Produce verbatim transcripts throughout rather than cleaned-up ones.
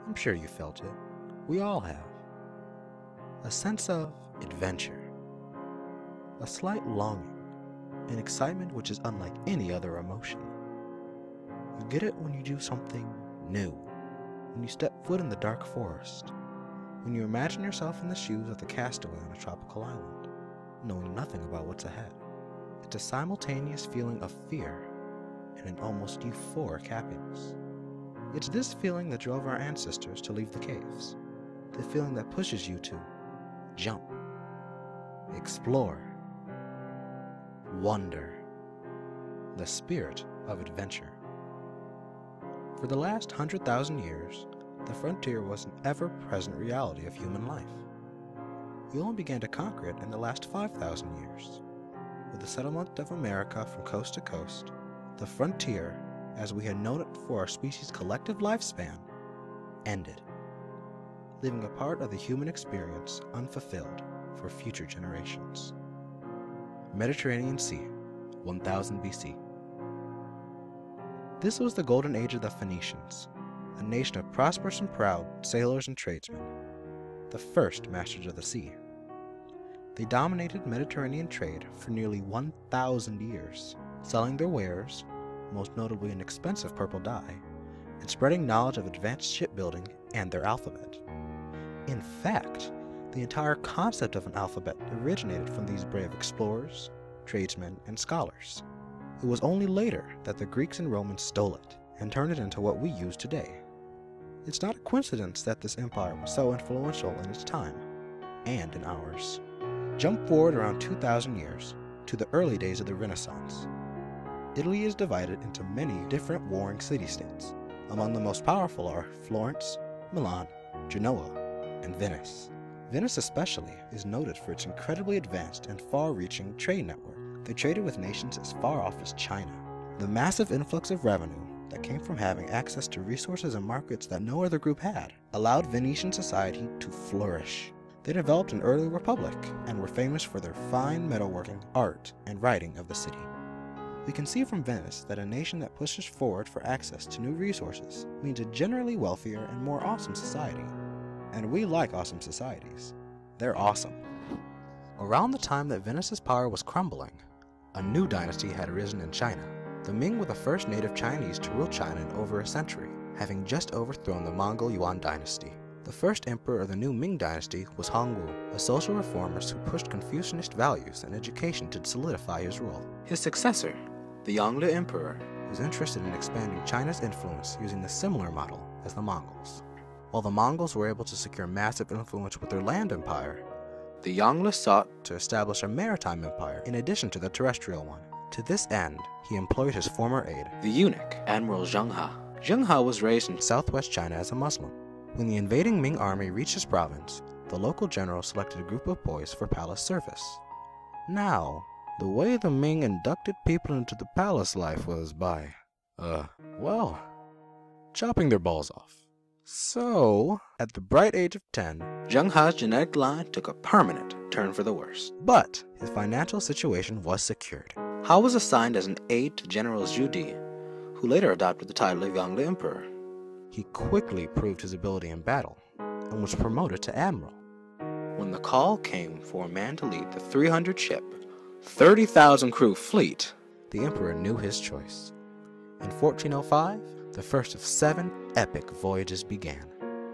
I'm sure you felt it. We all have. A sense of adventure. A slight longing, an excitement which is unlike any other emotion. You get it when you do something new, when you step foot in the dark forest, when you imagine yourself in the shoes of the castaway on a tropical island, knowing nothing about what's ahead. It's a simultaneous feeling of fear and an almost euphoric happiness. It's this feeling that drove our ancestors to leave the caves, the feeling that pushes you to jump, explore, wonder, the spirit of adventure. For the last hundred thousand years, the frontier was an ever-present reality of human life. We only began to conquer it in the last five thousand years. With the settlement of America from coast to coast, the frontier, as we had known it for our species' collective lifespan, ended, leaving a part of the human experience unfulfilled for future generations. Mediterranean Sea, one thousand B C. This was the golden age of the Phoenicians, a nation of prosperous and proud sailors and tradesmen, the first masters of the sea. They dominated Mediterranean trade for nearly one thousand years, selling their wares, most notably an expensive purple dye, and spreading knowledge of advanced shipbuilding and their alphabet. In fact, the entire concept of an alphabet originated from these brave explorers, tradesmen, and scholars. It was only later that the Greeks and Romans stole it and turned it into what we use today. It's not a coincidence that this empire was so influential in its time, and in ours. Jump forward around two thousand years, to the early days of the Renaissance. Italy is divided into many different warring city-states. Among the most powerful are Florence, Milan, Genoa, and Venice. Venice especially is noted for its incredibly advanced and far-reaching trade network. They traded with nations as far off as China. The massive influx of revenue that came from having access to resources and markets that no other group had allowed Venetian society to flourish. They developed an early republic and were famous for their fine metalworking, art, and writing of the city. We can see from Venice that a nation that pushes forward for access to new resources means a generally wealthier and more awesome society. And we like awesome societies. They're awesome. Around the time that Venice's power was crumbling, a new dynasty had arisen in China. The Ming were the first native Chinese to rule China in over a century, having just overthrown the Mongol Yuan dynasty. The first emperor of the new Ming dynasty was Hongwu, a social reformist who pushed Confucianist values and education to solidify his rule. His successor, the Yongle Emperor, was interested in expanding China's influence using the similar model as the Mongols. While the Mongols were able to secure massive influence with their land empire, the Yongle sought to establish a maritime empire in addition to the terrestrial one. To this end, he employed his former aide, the eunuch, Admiral Zheng He. Zheng He was raised in southwest China as a Muslim. When the invading Ming army reached his province, the local general selected a group of boys for palace service. Now, the way the Ming inducted people into the palace life was by, uh, well, chopping their balls off. So, at the bright age of ten, Zheng He's genetic line took a permanent turn for the worse. But his financial situation was secured. He was assigned as an aide to General Zhu Di, who later adopted the title of Yongle Emperor. He quickly proved his ability in battle, and was promoted to admiral. When the call came for a man to lead the three hundred ship, thirty thousand crew fleet, the emperor knew his choice. In fourteen oh five, the first of seven epic voyages began.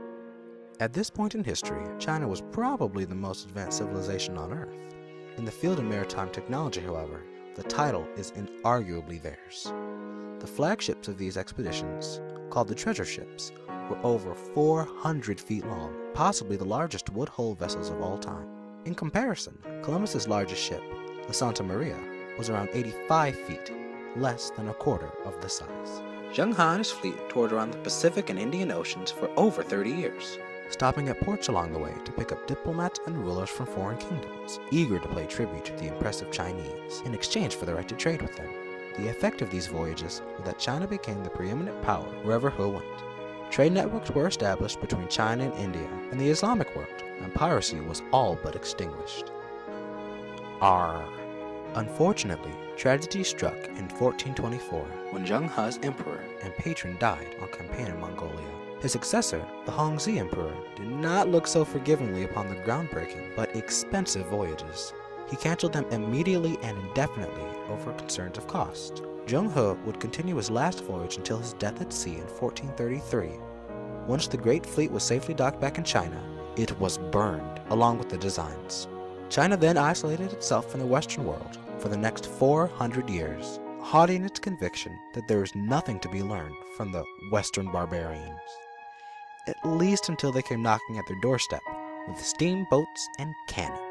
At this point in history, China was probably the most advanced civilization on Earth. In the field of maritime technology, however, the title is inarguably theirs. The flagships of these expeditions, called the treasure ships, were over four hundred feet long, possibly the largest wood-hull vessels of all time. In comparison, Columbus's largest ship, the Santa Maria, was around eighty-five feet, less than a quarter of the size. Zheng He and his fleet toured around the Pacific and Indian Oceans for over thirty years, stopping at ports along the way to pick up diplomats and rulers from foreign kingdoms, eager to pay tribute to the impressive Chinese in exchange for the right to trade with them. The effect of these voyages was that China became the preeminent power wherever He went. Trade networks were established between China and India and the Islamic world, and piracy was all but extinguished. Arr. Unfortunately, tragedy struck in fourteen twenty-four when Zheng He's emperor and patron died on campaign in Mongolia. His successor, the Hongzhi Emperor, did not look so forgivingly upon the groundbreaking but expensive voyages. He cancelled them immediately and indefinitely over concerns of cost. Zheng He would continue his last voyage until his death at sea in fourteen thirty-three. Once the great fleet was safely docked back in China, it was burned, along with the designs. China then isolated itself from the Western world for the next four hundred years, haughty in its conviction that there is nothing to be learned from the Western barbarians, at least until they came knocking at their doorstep with steamboats and cannons.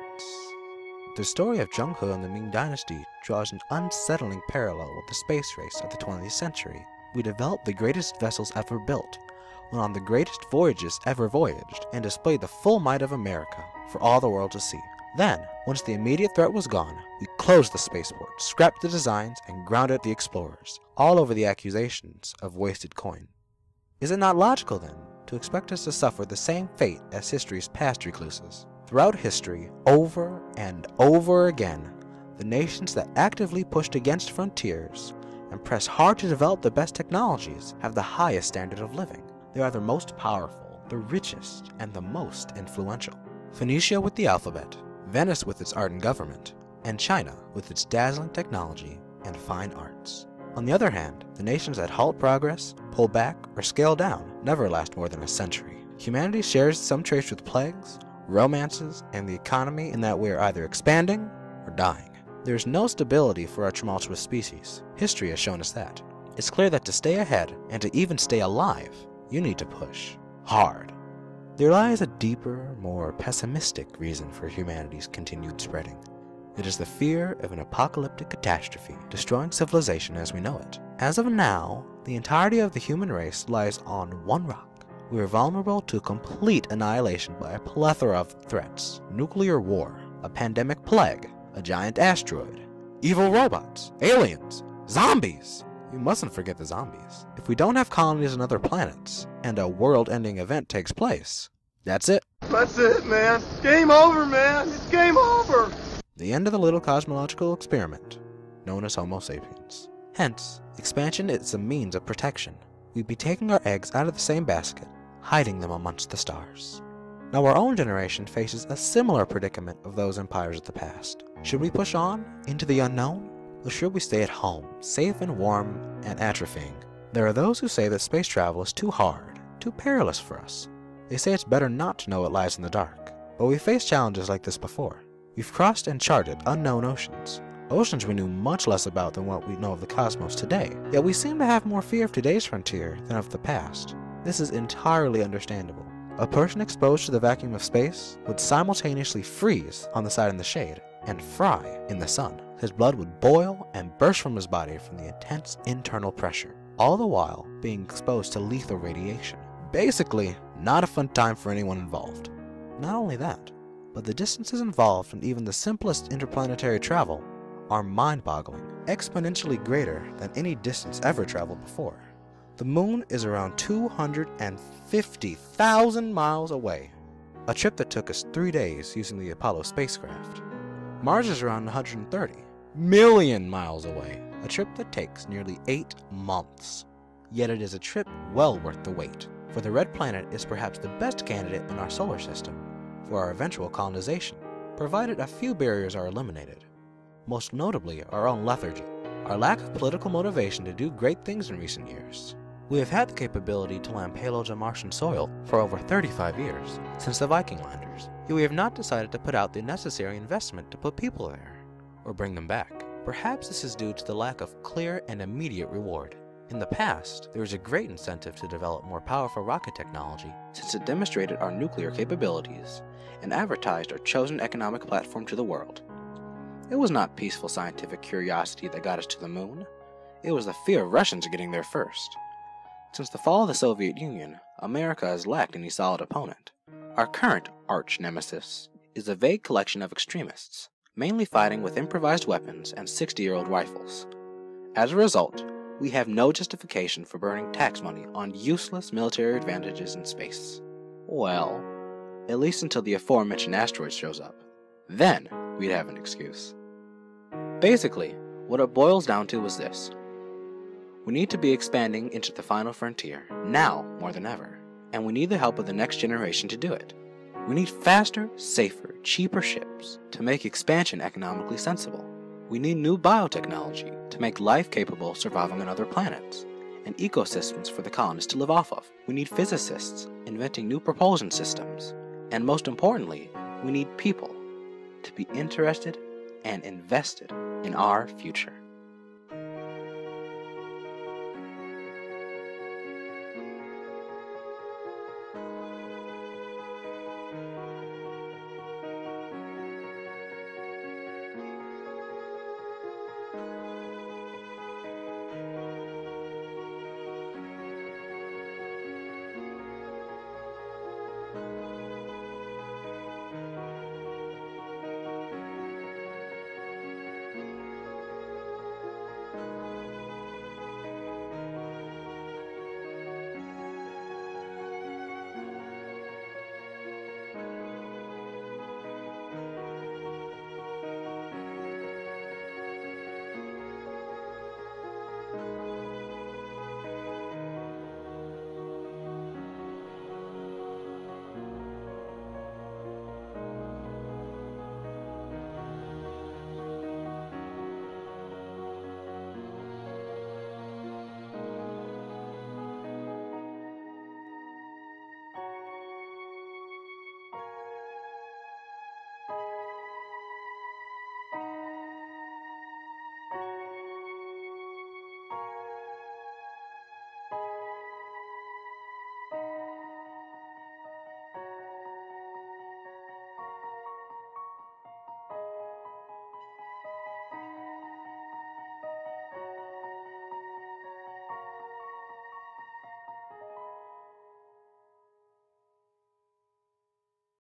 The story of Zheng He and the Ming Dynasty draws an unsettling parallel with the space race of the twentieth century. We developed the greatest vessels ever built, went on the greatest voyages ever voyaged, and displayed the full might of America for all the world to see. Then, once the immediate threat was gone, we closed the spaceport, scrapped the designs, and grounded the explorers, all over the accusations of wasted coin. Is it not logical, then, to expect us to suffer the same fate as history's past recluses? Throughout history, over and over again, the nations that actively pushed against frontiers and pressed hard to develop the best technologies have the highest standard of living. They are the most powerful, the richest, and the most influential. Phoenicia with the alphabet, Venice with its art and government, and China with its dazzling technology and fine arts. On the other hand, the nations that halt progress, pull back, or scale down never last more than a century. Humanity shares some traits with plagues, romances, and the economy in that we are either expanding or dying. There is no stability for our tumultuous species. History has shown us that. It's clear that to stay ahead, and to even stay alive, you need to push hard. There lies a deeper, more pessimistic reason for humanity's continued spreading. It is the fear of an apocalyptic catastrophe, destroying civilization as we know it. As of now, the entirety of the human race lies on one rock. We are vulnerable to complete annihilation by a plethora of threats: nuclear war, a pandemic plague, a giant asteroid, evil robots, aliens, zombies. We mustn't forget the zombies. If we don't have colonies on other planets, and a world-ending event takes place, that's it. That's it, man. Game over, man. It's game over. The end of the little cosmological experiment, known as Homo sapiens. Hence, expansion is a means of protection. We'd be taking our eggs out of the same basket, hiding them amongst the stars. Now our own generation faces a similar predicament of those empires of the past. Should we push on into the unknown? Or should we stay at home, safe and warm and atrophying? There are those who say that space travel is too hard, too perilous for us. They say it's better not to know what lies in the dark. But we've faced challenges like this before. We've crossed and charted unknown oceans. Oceans we knew much less about than what we know of the cosmos today. Yet we seem to have more fear of today's frontier than of the past. This is entirely understandable. A person exposed to the vacuum of space would simultaneously freeze on the side in the shade and fry in the sun. His blood would boil and burst from his body from the intense internal pressure, all the while being exposed to lethal radiation. Basically, not a fun time for anyone involved. Not only that, but the distances involved in even the simplest interplanetary travel are mind-boggling, exponentially greater than any distance ever traveled before. The moon is around two hundred fifty thousand miles away, a trip that took us three days using the Apollo spacecraft. Mars is around one hundred thirty million miles away, a trip that takes nearly eight months. Yet it is a trip well worth the wait, for the red planet is perhaps the best candidate in our solar system for our eventual colonization, provided a few barriers are eliminated, most notably our own lethargy, our lack of political motivation to do great things in recent years. We have had the capability to land payloads on Martian soil for over thirty-five years, since the Viking landers, yet we have not decided to put out the necessary investment to put people there, or bring them back. Perhaps this is due to the lack of clear and immediate reward. In the past, there was a great incentive to develop more powerful rocket technology, since it demonstrated our nuclear capabilities and advertised our chosen economic platform to the world. It was not peaceful scientific curiosity that got us to the moon. It was the fear of Russians getting there first. Since the fall of the Soviet Union, America has lacked any solid opponent. Our current arch-nemesis is a vague collection of extremists, mainly fighting with improvised weapons and sixty-year-old rifles. As a result, we have no justification for burning tax money on useless military advantages in space. Well, at least until the aforementioned asteroid shows up. Then, we'd have an excuse. Basically, what it boils down to is this. We need to be expanding into the final frontier, now more than ever. and we need the help of the next generation to do it. We need faster, safer, cheaper ships to make expansion economically sensible. We need new biotechnology to make life capable of surviving on other planets, and ecosystems for the colonists to live off of. We need physicists inventing new propulsion systems, and most importantly, we need people to be interested and invested in our future.